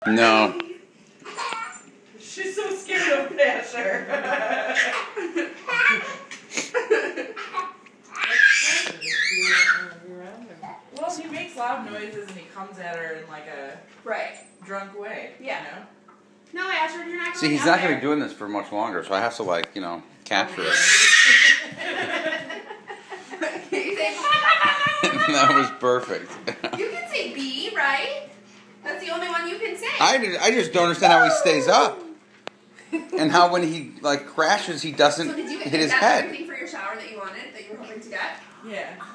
No. She's so scared of Asher. Well, he makes loud noises and he comes at her in like a drunk way. Yeah. You know? No, Asher, you're not going See, he's out not there. going to be doing this for much longer, so I have to, like, capture it. You say, That was perfect. you can say B, right? That's the only one you can say. I just don't understand how he stays up. And how when he, crashes, he doesn't So did you hit his get head. everything for your shower that you wanted, that you were hoping to get? Yeah.